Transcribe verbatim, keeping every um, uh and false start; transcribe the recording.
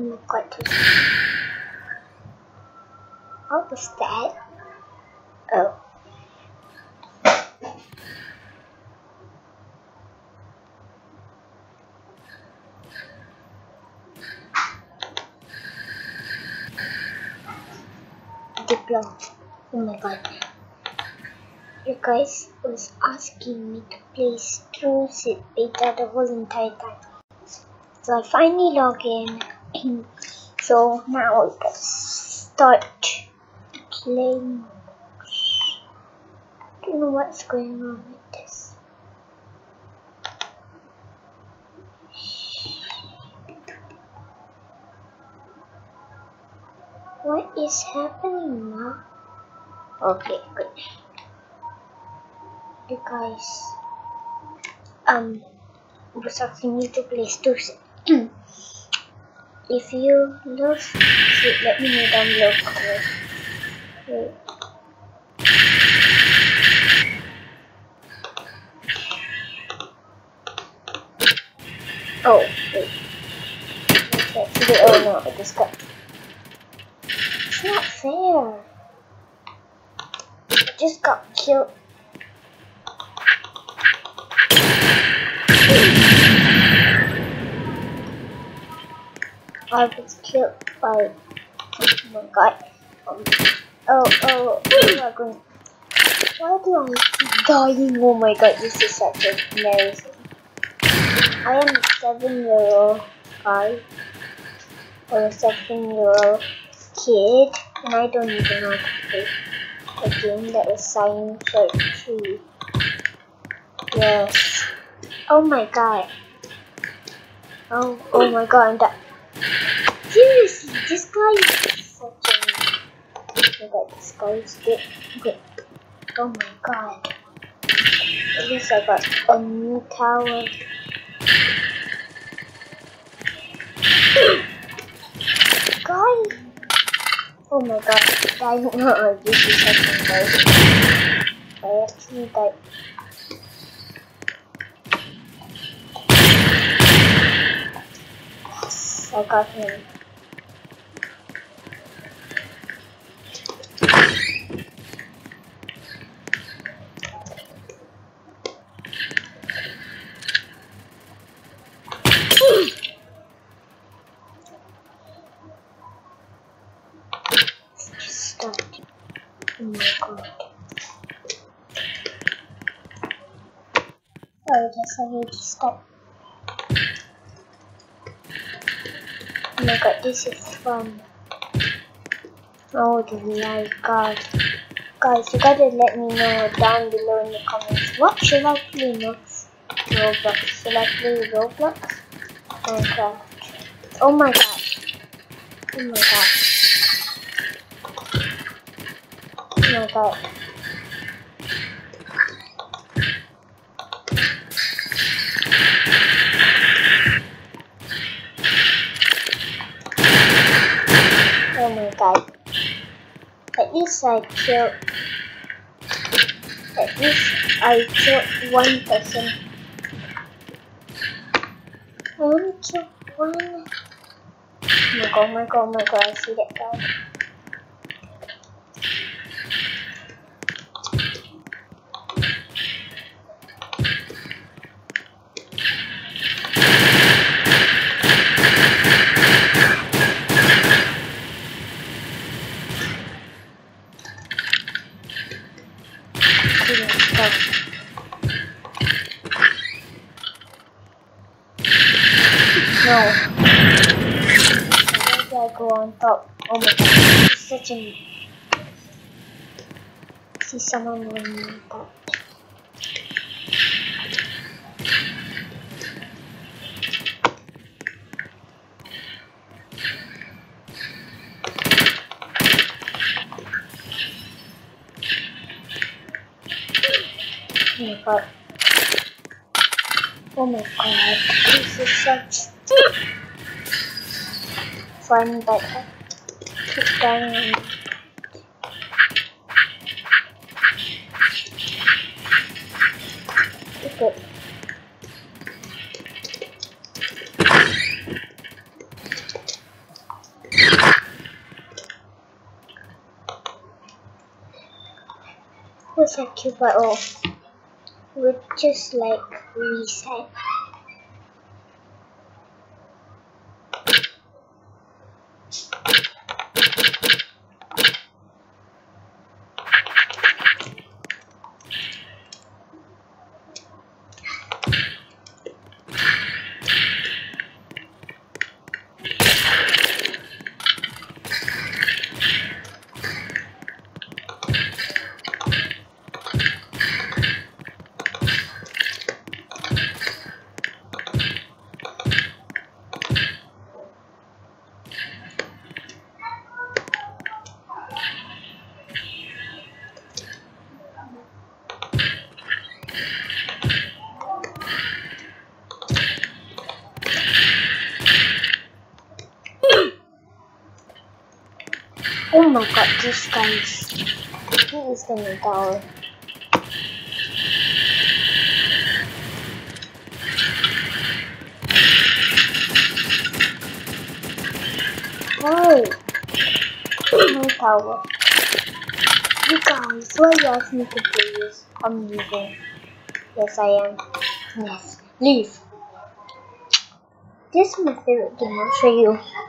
my god. What was that? Oh. Diplo. Oh my god. You guys was asking me to play Truesit beta the whole entire time. So I finally log in. So now I can start playing. I don't know what's going on with this. What is happening now? Okay, good. You guys, um, was asking me to play Truesit. If you love it, let me know down below. Wait. Oh, wait. Okay. Oh no, I just got. It's not fair. I just got killed. I was killed by. Oh my god. Um, oh, oh, oh my god. Why do I keep dying? Oh my god, this is such a embarrassing. I am a seven year old guy. Or a seven year old kid. And I don't even know how to play a game that is Silent Tree. Yes. Oh my god. Oh, oh my god, I'm done. Seriously, this guy is such a... Oh my god, this guy is good. good. Oh my god. At least I got a new tower. Guy! Oh my god, I don't know, this is such a embarrassing. I actually died. Yes, I got him. Oh my god. Oh, yes, I need to stop. Oh my god, this is fun. Oh my god. Guys, you gotta let me know down below in the comments. What should I play next? Roblox. Should I play Roblox? Minecraft. Oh my god. Oh my god. Oh my god. Oh my god. At least I killed. At least I killed one person. I only killed one. Oh my god, oh my god, oh my god, I see that guy. No. Why did I go on top? Oh my god. It's such a... See someone on top. Oh my god. Oh my god. This is such fun that I keep dying. Okay. secure, but oh, we just like reset. Oh my god, this guy is, he is gonna die. No! My tower. You guys, why you ask me to play this? I'm leaving. Yes, I am. Yes, leave. This is my favorite game, I'll show you.